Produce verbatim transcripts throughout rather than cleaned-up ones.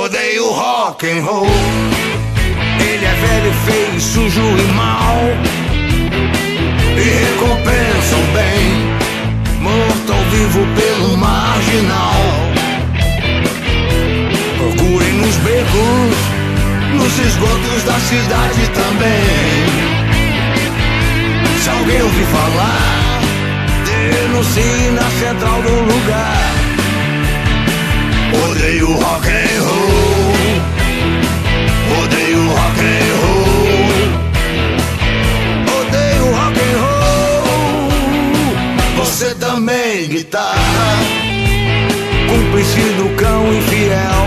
Odeio rock and roll. Ele é velho, feio, sujo e mau, e recompensa o bem, morto ao vivo pelo marginal. Procurem nos becos, nos esgotos da cidade também. Se alguém ouvir falar, denuncie na central do lugar. Odeio rock and roll. Odeio rock and roll. Odeio rock and roll. Você também, guitarra, cúmplice do cão infiel.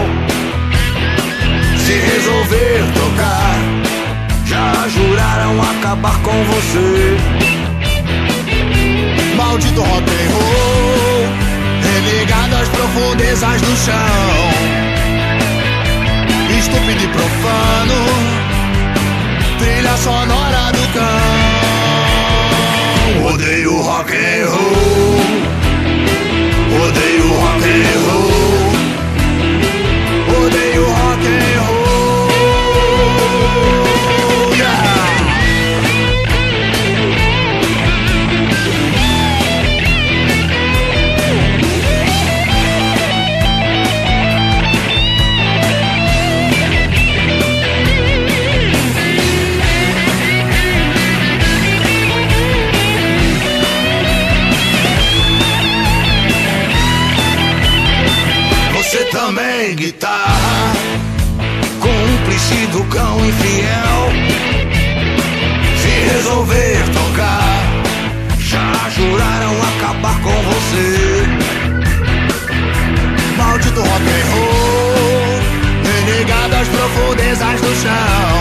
Se resolver tocar, já juraram acabar com você. Maldito rock and roll, relegado às profundezas do chão. Estúpido e profano, trilha sonora do cão. Odeio rock and roll. Odeio rock and roll. Odeio rock and roll. Yeah! Você também, guitarra, cúmplice do cão infiel. Se resolver tocar, já juraram acabar com você. Maldito rock and roll, renegado às profundezas do chão.